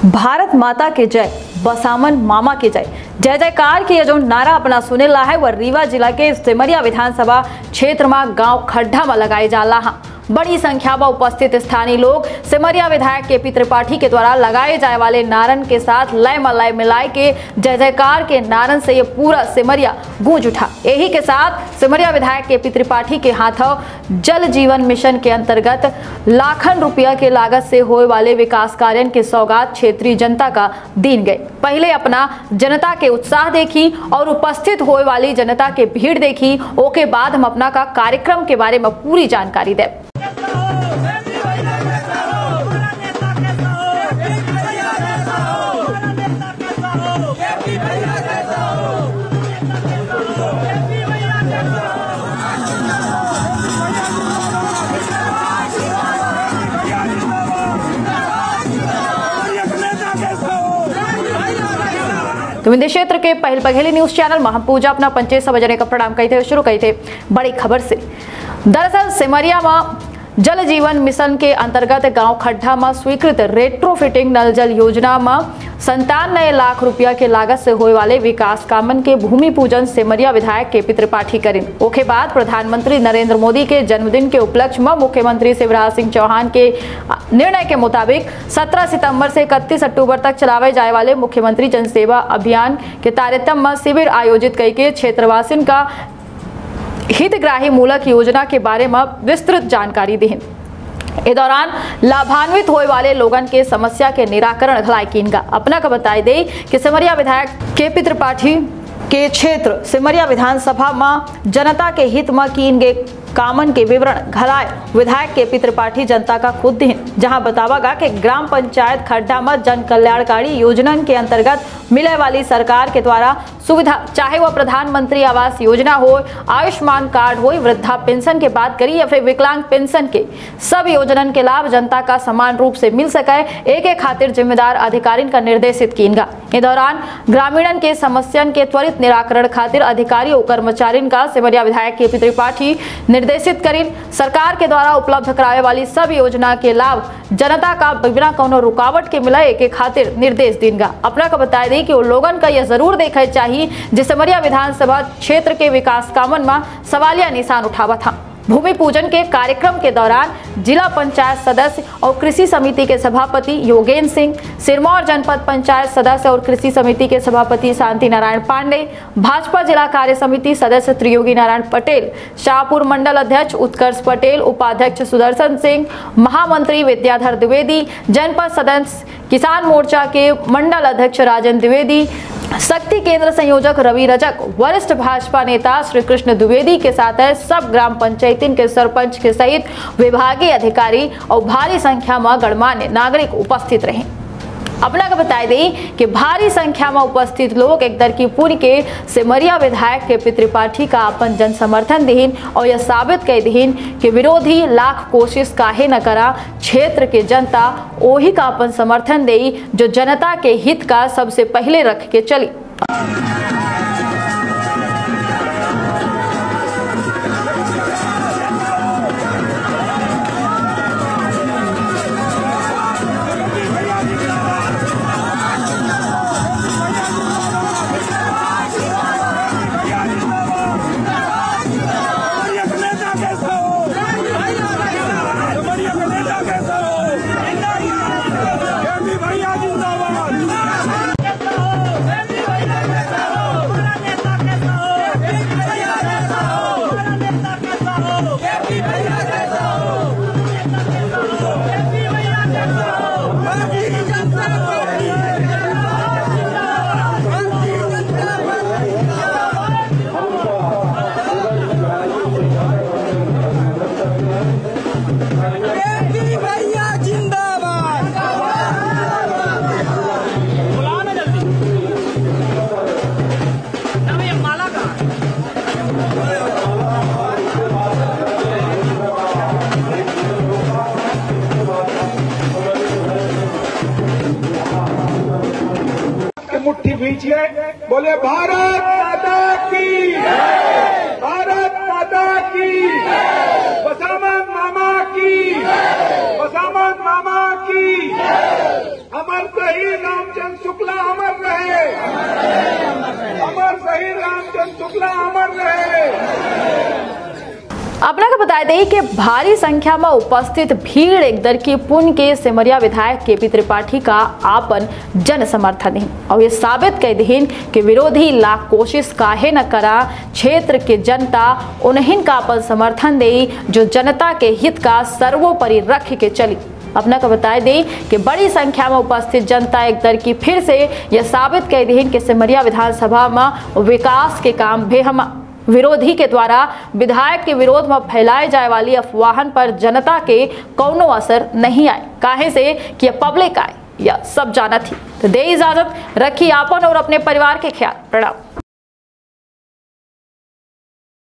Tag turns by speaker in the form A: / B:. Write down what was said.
A: भारत माता के जय, बसामन मामा के जय। जय जयकार की जो नारा अपना सुनेला है वह रीवा जिला के सिमरिया विधानसभा क्षेत्र में गांव खड्डा में लगाए जाला है। बड़ी संख्या में उपस्थित स्थानीय लोग सिमरिया विधायक केपी त्रिपाठी के द्वारा लगाए जाए वाले नारन के साथ लय मलय मिलाए के जय जयकार के नारन से ये पूरा सिमरिया गूंज उठा। यही के साथ सिमरिया विधायक केपी त्रिपाठी के हाथों जल जीवन मिशन के अंतर्गत लाखन रुपया के लागत से होने वाले विकास कार्य के सौगात क्षेत्रीय जनता का दीन गए। पहले अपना जनता के उत्साह देखी और उपस्थित होने वाली जनता के भीड़ देखी, ओके बाद हम अपना का कार्यक्रम के बारे में पूरी जानकारी दें। तो विंध्य क्षेत्र के पहल पघेली न्यूज चैनल महापूजा अपना 5 बजने का प्रोग्राम कही थे शुरू कही थे बड़ी खबर से। दरअसल सिमरिया में जल जीवन मिशन के अंतर्गत गांव खड्डा में स्वीकृत रेट्रोफिटिंग नल जल योजना में 97 लाख रुपया के लागत से होने वाले विकास कामन के भूमि पूजन सिमरिया विधायक केपी त्रिपाठी करें। ओके बाद प्रधानमंत्री नरेंद्र मोदी के जन्मदिन के उपलक्ष्य में मुख्यमंत्री शिवराज सिंह चौहान के निर्णय के मुताबिक 17 सितंबर से 31 अक्टूबर तक चलाए जाए वाले मुख्यमंत्री जनसेवा अभियान के तारतम्य में शिविर आयोजित करके क्षेत्रवासियों का हितग्राही मूलक योजना के बारे में विस्तृत जानकारी दी। इस दौरान लाभान्वित होने वाले लोगन के समस्या के निराकरण घलाई कीनगा। अपना का बताई दे कि सिमरिया विधायक केपी त्रिपाठी के क्षेत्र सिमरिया विधानसभा में जनता के हित में कीन गए कामन के विवरण घलाए विधायक केपी त्रिपाठी जनता का खुद दी, जहां बतावागा कि ग्राम पंचायत खड्डा में जन कल्याणकारी योजना के अंतर्गत मिले वाली सरकार के द्वारा सुविधा, चाहे वह प्रधानमंत्री आवास योजना हो, आयुष्मान कार्ड हो, वृद्धा पेंशन की बात करी या फिर विकलांग पेंशन के सब योजनन के लाभ जनता का समान रूप से मिल सके, एक खातिर जिम्मेदार अधिकारी का निर्देशित कीनगा। इस दौरान ग्रामीणन के समस्या के त्वरित निराकरण खातिर अधिकारी और कर्मचारी का सिमरिया विधायक केपी त्रिपाठी निर्देशित करी सरकार के द्वारा उपलब्ध कराए वाली सब योजना के लाभ जनता का बिना कोनो रुकावट के मिले के खातिर निर्देश देगा। अपना का बताया दी कि वो लोगन का यह जरूर देखे चाहिए जिस सिमरिया विधानसभा क्षेत्र के विकास कामन में सवालिया निशान उठावा था। भूमि पूजन के कार्यक्रम के दौरान जिला पंचायत सदस्य और कृषि समिति के सभापति योगेंद्र सिंह, सिरमौर जनपद पंचायत सदस्य और कृषि समिति के सभापति शांति नारायण पांडे, भाजपा जिला कार्य समिति सदस्य त्रियोगी नारायण पटेल, शाहपुर मंडल अध्यक्ष उत्कर्ष पटेल, उपाध्यक्ष सुदर्शन सिंह, महामंत्री विद्याधर द्विवेदी, जनपद सदस्य किसान मोर्चा के मंडल अध्यक्ष राजन द्विवेदी, शक्ति केंद्र संयोजक रवि रजक, वरिष्ठ भाजपा नेता श्री कृष्ण द्विवेदी के साथ सब ग्राम पंचायतीन के सरपंच के सहित विभागीय अधिकारी और भारी संख्या में गणमान्य नागरिक उपस्थित रहे। अपना का बताई दी कि भारी संख्या में उपस्थित लोग एक दरकीपुर के सिमरिया विधायक केपी त्रिपाठी का अपन जन समर्थन दीन और यह साबित कर दीन कि विरोधी लाख कोशिश काहे न करा, क्षेत्र के जनता ओही का अपन समर्थन दे जो जनता के हित का सबसे पहले रख के चली।
B: मुट्ठी भींचिए, बोले भारत माता की, भारत माता की, बसामन मामा की, बसामन मामा की। अमर शहीद रामचंद्र शुक्ला अमर रहे, अमर शहीद रामचंद्र शुक्ला अमर रहे।
A: अपना को बता दें कि भारी संख्या में उपस्थित भीड़ एक दर की पुन के सिमरिया विधायक केपी त्रिपाठी का आपन जन समर्थन है और ये साबित कर दीन कि विरोधी लाख कोशिश काहे न करा, क्षेत्र के जनता उन्हीं का अपन समर्थन दे जो जनता के हित का सर्वोपरि रख के चली। अपना को बता दें कि बड़ी संख्या में उपस्थित जनता एक दर की फिर से यह साबित कर दी कि सिमरिया विधानसभा में विकास के काम भी हम विरोधी के द्वारा विधायक के विरोध में फैलाए जाए वाली अफवाहन पर जनता के कौनो असर नहीं आए, काहे से कि पब्लिक आए यह सब जाना थी। तो दे इजाजत, रखिए आपन और अपने परिवार के ख्याल। प्रणाम।